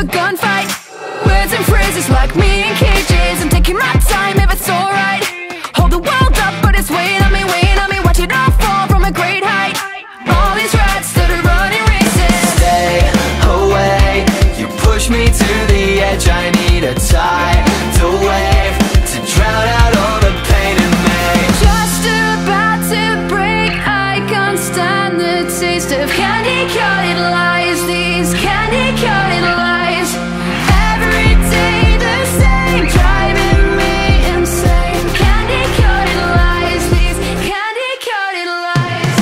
a gunfight. Words and phrases lock me in cages. I'm taking my time if it's alright. Hold the world up, but it's weighing on me, weighing on me. Watch it all fall from a great height. All these rats that are running races. Stay away, you push me to the edge. I need a tidal wave to drown out all the pain in me. Just about to break, I can't stand the taste of candy-coated lies. These candy-coated lies, every day the same, driving me insane. Candy-coated lies, these candy-coated lies.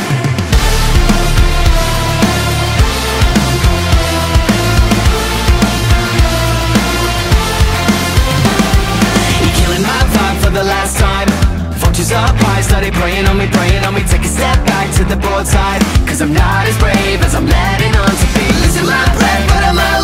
You're killing my vibe for the last time. Vultures up high, started preying on me, preying on me. Take a step back to the broadside, cause I'm not as brave as I'm letting on to be. Losing my breath, but I'm alive.